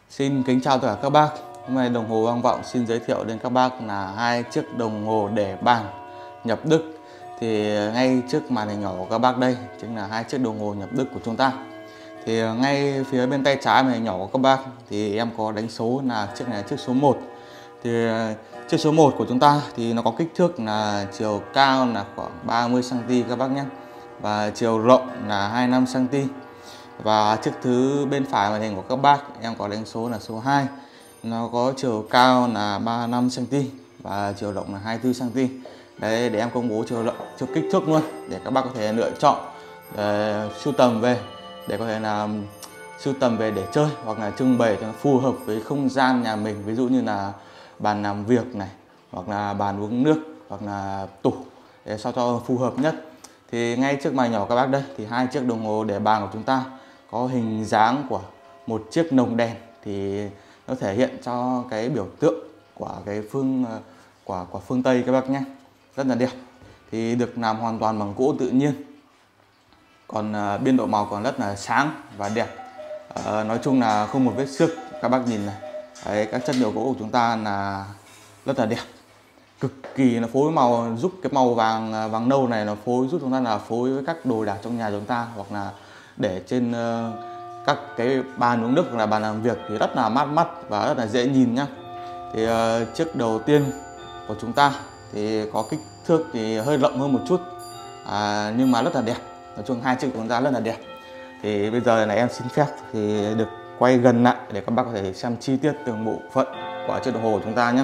Xin kính chào tất cả các bác. Hôm nay Đồng Hồ Vang Vọng xin giới thiệu đến các bác là hai chiếc đồng hồ để bàn nhập Đức. Thì ngay trước màn hình nhỏ của các bác đây chính là hai chiếc đồng hồ nhập Đức của chúng ta. Thì ngay phía bên tay trái màn hình nhỏ của các bác thì em có đánh số là chiếc này là chiếc số 1. Thì chiếc số 1 của chúng ta thì nó có kích thước là chiều cao là khoảng 30 cm các bác nhé, và chiều rộng là 25 cm. Và chiếc thứ bên phải màn hình của các bác em có đánh số là số 2. Nó có chiều cao là 35 cm và chiều rộng là 24 cm. Đấy, để em công bố chiều rộng, chiều kích thước luôn để các bác có thể lựa chọn sưu tầm về, để có thể là sưu tầm về để chơi hoặc là trưng bày cho nó phù hợp với không gian nhà mình, ví dụ như là bàn làm việc này, hoặc là bàn uống nước, hoặc là tủ, để sao cho phù hợp nhất. Thì ngay trước màn nhỏ các bác đây thì hai chiếc đồng hồ để bàn của chúng ta có hình dáng của một chiếc lồng đèn, thì nó thể hiện cho cái biểu tượng của cái phương Tây các bác nhé, rất là đẹp. Thì được làm hoàn toàn bằng gỗ tự nhiên, còn biên độ màu còn rất là sáng và đẹp. Nói chung là không một vết xước các bác nhìn này. Đấy, các chất liệu gỗ của chúng ta là rất là đẹp, cực kỳ là phối màu, giúp cái màu vàng nâu này nó phối giúp chúng ta là phối với các đồ đạc trong nhà chúng ta, hoặc là để trên các cái bàn uống nước hoặc là bàn làm việc thì rất là mát mắt và rất là dễ nhìn nhá. Thì chiếc đầu tiên của chúng ta thì có kích thước thì hơi rộng hơn một chút, nhưng mà rất là đẹp. Nói chung hai chiếc của chúng ta rất là đẹp. Thì bây giờ là em xin phép thì được quay gần lại để các bác có thể xem chi tiết từng bộ phận của chiếc đồng hồ của chúng ta nhé.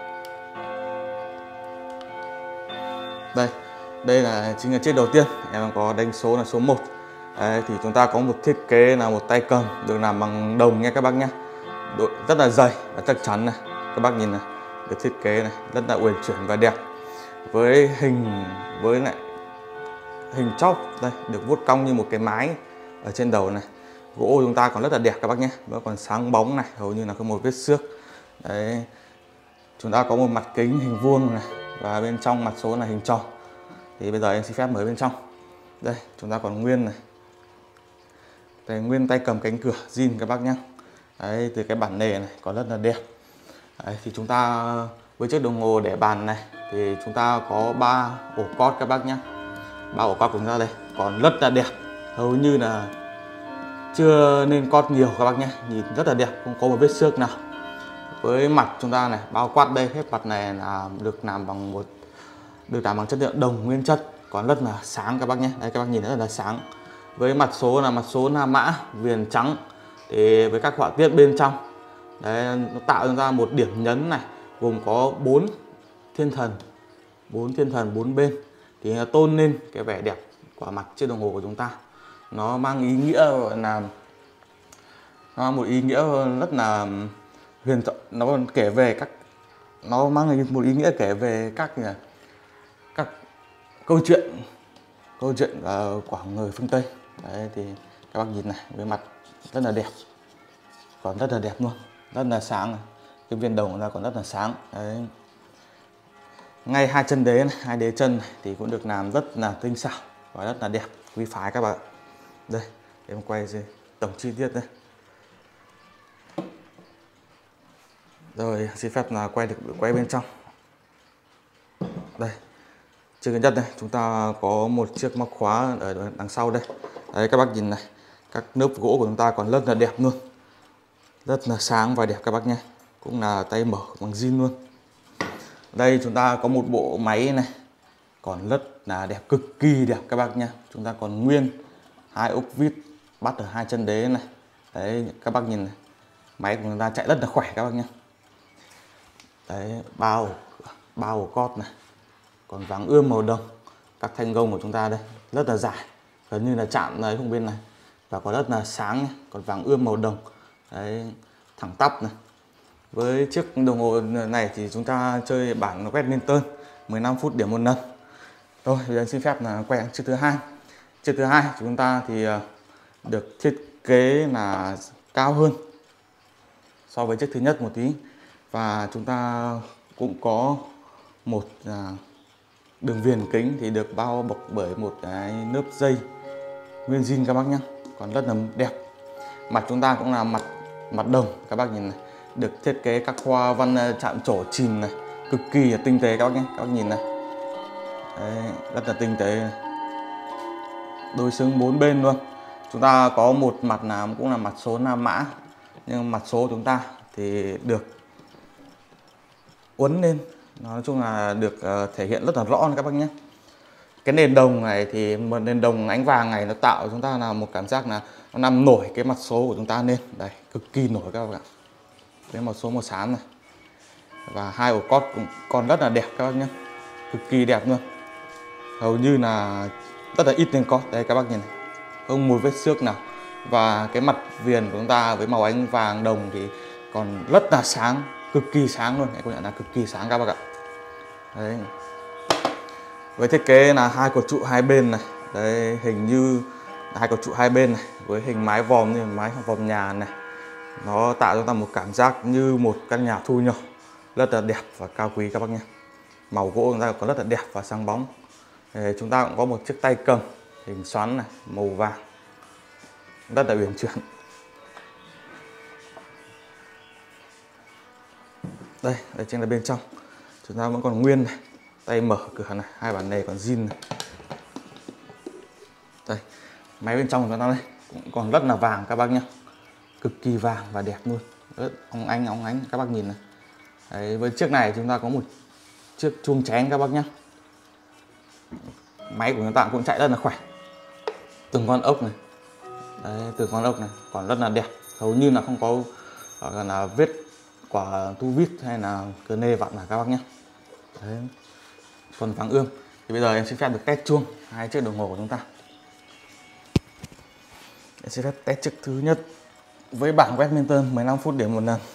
Đây là chính là chiếc đầu tiên, em có đánh số là số 1. Đấy, thì chúng ta có một thiết kế là một tay cầm được làm bằng đồng nha các bác nhé, rất là dày và chắc chắn này. Các bác nhìn này, được thiết kế này rất là uyển chuyển và đẹp, với lại hình chóp đây được vuốt cong như một cái mái ở trên đầu này. Gỗ chúng ta còn rất là đẹp các bác nhé, vẫn còn sáng bóng này, hầu như là không một vết xước. Đấy, chúng ta có một mặt kính hình vuông này, và bên trong mặt số là hình tròn. Thì bây giờ em xin phép mở bên trong. Đây, chúng ta còn nguyên này, đây, nguyên tay cầm cánh cửa zin các bác nhé. Đấy, từ cái bản nề này còn rất là đẹp. Đấy, thì chúng ta với chiếc đồng hồ để bàn này thì chúng ta có 3 ổ cót các bác nhé. 3 ổ cót của chúng ta đây còn rất là đẹp, hầu như là chưa nên cót nhiều các bác nhé, nhìn rất là đẹp, không có một vết xước nào. Với mặt chúng ta này, bao quát đây, hết mặt này là được làm bằng chất liệu đồng nguyên chất, còn rất là sáng các bác nhé. Đây, các bác nhìn rất là sáng. Với mặt số là mặt số La Mã viền trắng, thì với các họa tiết bên trong đấy, nó tạo ra một điểm nhấn này, gồm có 4 thiên thần 4 bên, thì nó tôn lên cái vẻ đẹp của mặt chiếc đồng hồ của chúng ta. Nó mang ý nghĩa là một ý nghĩa rất là huyền thoại. Nó mang một ý nghĩa kể về các câu chuyện của người phương Tây. Đấy, thì các bác nhìn này, với mặt rất là đẹp, còn rất là đẹp luôn, rất là sáng này. Cái viên đồng ra còn rất là sáng. Đấy, ngay hai chân đế này, hai đế chân này thì cũng được làm rất là tinh xảo và rất là đẹp, quý phái các bạn. Đây, em quay tổng chi tiết đây. Rồi, xin phép là quay bên trong. Đây, chiếc thứ nhất đây, chúng ta có một chiếc móc khóa ở đằng sau đây. Đấy, các bác nhìn này, các lớp gỗ của chúng ta còn rất là đẹp luôn, rất là sáng và đẹp các bác nhé. Cũng là tay mở bằng zin luôn. Đây chúng ta có một bộ máy này, còn rất là đẹp, cực kỳ đẹp các bác nhé. Chúng ta còn nguyên hai ốc vít bắt ở hai chân đế này. Đấy, các bác nhìn này, máy của chúng ta chạy rất là khỏe các bác nhé. Đấy, bao ổ cót này, còn vàng ươm màu đồng. Các thanh gông của chúng ta đây rất là dài, gần như là chạm đấy không bên này, và còn rất là sáng nhé. Còn vàng ươm màu đồng. Đấy, thẳng tắp này. Với chiếc đồng hồ này thì chúng ta chơi bản quét lên tơn 15 phút điểm một lần. Rồi, bây giờ xin phép là quay chiếc thứ hai. Chiếc thứ hai của chúng ta thì được thiết kế là cao hơn so với chiếc thứ nhất một tí, và chúng ta cũng có một đường viền kính thì được bao bọc bởi một cái lớp dây nguyên zin các bác nhé, còn rất là đẹp. Mặt chúng ta cũng là mặt mặt đồng các bác nhìn này, được thiết kế các hoa văn chạm trổ chìm này, cực kỳ là tinh tế các bác nhé. Các bác nhìn này. Đấy, rất là tinh tế này. Đối xứng 4 bên luôn. Chúng ta có một mặt nào cũng là mặt số nam mã, nhưng mặt số chúng ta thì được uốn lên, nói chung là được thể hiện rất là rõ các bác nhé. Cái nền đồng này thì một nền đồng ánh vàng này nó tạo cho chúng ta là một cảm giác là nó làm nổi cái mặt số của chúng ta lên. Đây, cực kỳ nổi các bác ạ. Cái mặt số màu xám này. Và hai ổ cót cũng còn rất là đẹp các bác nhé. Cực kỳ đẹp luôn. Hầu như là rất là ít lên cót. Đây các bác nhìn này. Không một vết xước nào. Và cái mặt viền của chúng ta với màu ánh vàng đồng thì còn rất là sáng, cực kỳ sáng luôn. Hãy công nhận là cực kỳ sáng các bác ạ. Đấy. Với thiết kế là hai cột trụ hai bên này. Đấy, hình như hai cột trụ hai bên này với hình mái vòm như mái vòm nhà này. Nó tạo cho ta một cảm giác như một căn nhà thu nhỏ, rất là đẹp và cao quý các bác nhé. Màu gỗ chúng ta còn rất là đẹp và sáng bóng. Chúng ta cũng có một chiếc tay cầm hình xoắn này, màu vàng, rất là uyển chuyển. Đây chính là bên trong. Chúng ta vẫn còn nguyên này, tay mở cửa này, hai bản này còn zin này. Đây, máy bên trong của chúng ta đây cũng còn rất là vàng các bác nhé, cực kỳ vàng và đẹp luôn, rất óng ánh các bác nhìn này. Đấy, với chiếc này chúng ta có một chiếc chuông chén các bác nhé. Máy của chúng ta cũng chạy rất là khỏe, từng con ốc này. Đấy, từng con ốc này còn rất là đẹp, hầu như là không có gọi là vết quả tu vít hay là cờ nê vặn là các bác nhé. Đấy, còn vàng ươm. Thì bây giờ em xin phép được test chuông hai chiếc đồng hồ của chúng ta. Em xin phép test chiếc thứ nhất với bảng Westminster 15 phút điểm một lần.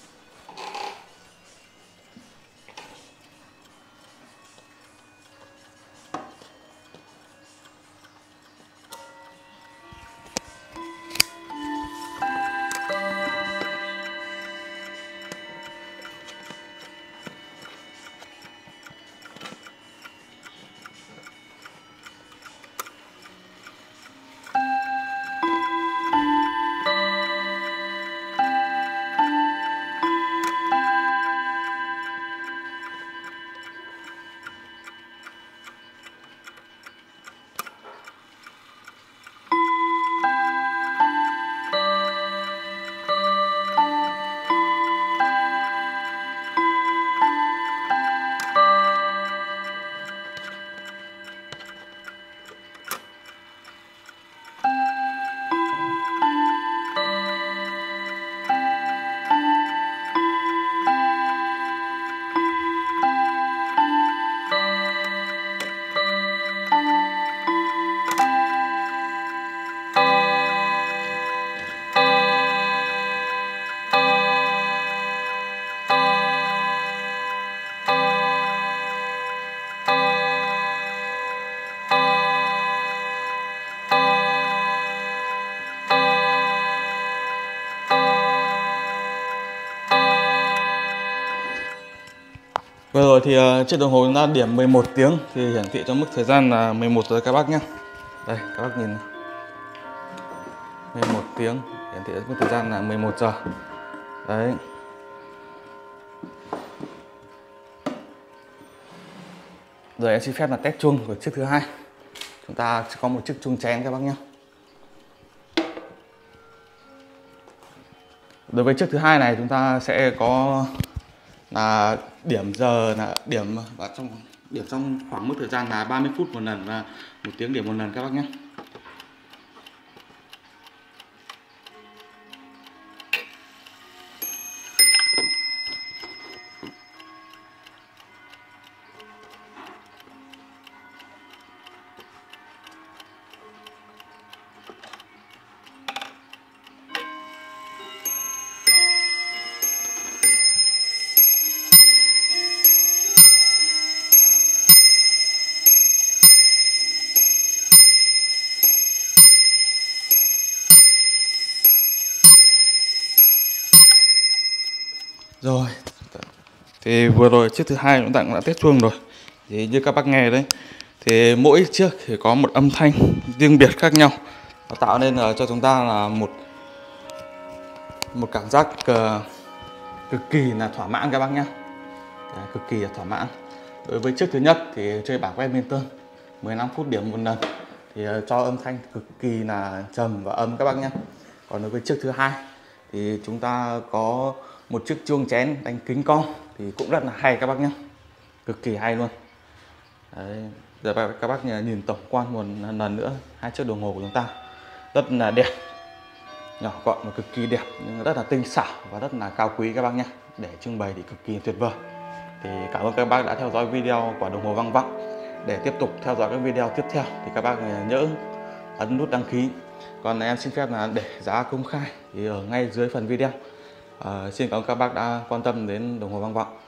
Vừa rồi thì chiếc đồng hồ chúng ta điểm 11 tiếng thì hiển thị cho mức thời gian là 11 giờ các bác nhé. Đây các bác nhìn này. 11 tiếng hiển thị mức thời gian là 11 giờ. Đấy. Giờ em xin phép là test chuông của chiếc thứ hai. Chúng ta sẽ có một chiếc chuông chén các bác nhé. Đối với chiếc thứ hai này chúng ta sẽ có là điểm giờ là điểm trong khoảng mức thời gian là 30 phút một lần và 1 tiếng điểm một lần các bác nhé. Rồi, thì vừa rồi chiếc thứ hai chúng ta cũng đã test chuông rồi. Thì như các bác nghe đấy, thì mỗi chiếc thì có một âm thanh riêng biệt khác nhau. Nó tạo nên cho chúng ta là một cảm giác cực kỳ là thỏa mãn các bác nhé. Cực kỳ là thỏa mãn. Đối với chiếc thứ nhất thì chơi bảng badminton 15 phút điểm một lần thì cho âm thanh cực kỳ là trầm và âm các bác nhé. Còn đối với chiếc thứ hai thì chúng ta có một chiếc chuông chén đánh kính con thì cũng rất là hay các bác nhé, cực kỳ hay luôn. Đấy, giờ các bác nhìn tổng quan một lần nữa hai chiếc đồng hồ của chúng ta rất là đẹp, nhỏ gọn và cực kỳ đẹp, nhưng rất là tinh xảo và rất là cao quý các bác nhé. Để trưng bày thì cực kỳ tuyệt vời. Thì cảm ơn các bác đã theo dõi video của đồng hồ vang vọng. Để tiếp tục theo dõi các video tiếp theo thì các bác nhớ ấn nút đăng ký. Còn em xin phép là để giá công khai thì ở ngay dưới phần video. Xin cảm ơn các bác đã quan tâm đến đồng hồ vang vọng.